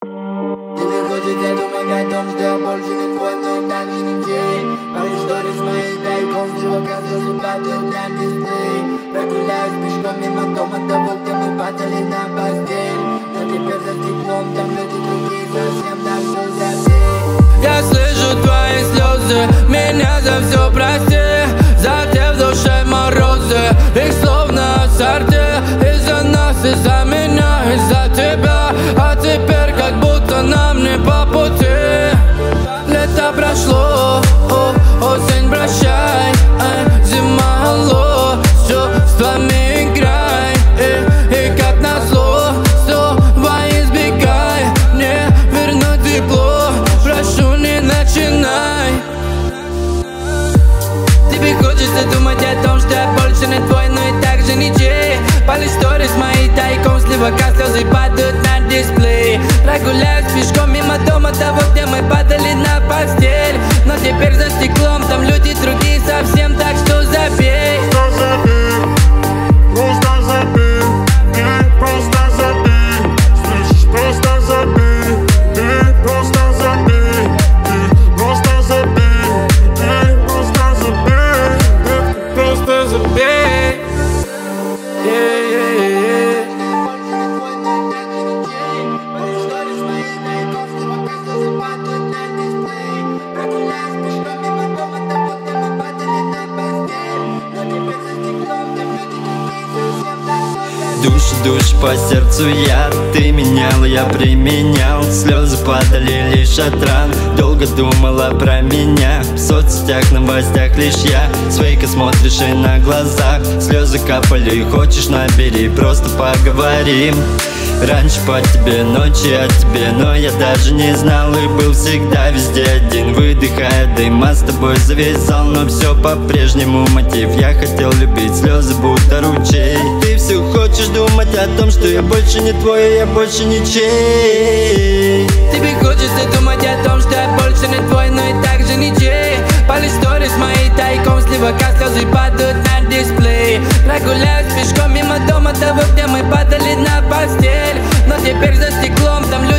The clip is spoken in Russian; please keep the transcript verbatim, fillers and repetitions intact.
Тебе хочется думать о том, что я больше не твой, но и так же не чей. Парень, сторис мои тайком, стрелка слезы падают на дисплей. Прогуляюсь пешком мимо дома того, где мы падали на постель. Но теперь за стеклом там люди другие совсем, так что забей. Я слышу твои слезы, меня за все прости. За те в душе морозы, их словно ассорти. Из-за нас, из-за меня, из-за тебя. А теперь как будто нам не по пути. Лето прошло, о, осень прощай, ай, зима алло, с чувствами играй. И, и как назло, снова избегай мне вернуть тепло. Прошу, не начинай. Тебе хочется думать о том, что я больше не твой, но и так же ничей. Пали сторис мои тайком, сливока слезы падают на дисплей. Прогуляюсь пешком мимо дома того, где мы падали на постель. Но теперь за стеклом там люди другие совсем, так что забей. Просто забей, просто забей, ты просто забей. Слышишь, просто забей, ты просто забей, ты просто забей, ты просто забей, ты просто забей. Yeah, yeah, yeah. Душ, душ по сердцу я, ты менял, я применял. Слезы падали лишь от ран, долго думала про меня. В соцсетях, новостях лишь я, с фейка смотришь и на глазах слезы капали, хочешь набери, просто поговорим. Раньше по тебе, ночи от тебе, но я даже не знал и был всегда везде один. Выдыхая дыма, с тобой зависал, но все по-прежнему мотив. Я хотел любить, слезы будто ручей. Ты все хочешь думать о том, что я больше не твой, я больше ничей. Тебе хочется думать о том, что я больше не твой, но и так же ничей. Пали сторис мои тайком, сливока слезы падают на дисплей. Прогуляюсь пешком мимо дома того, где мы падали на постель. Но теперь за стеклом там люди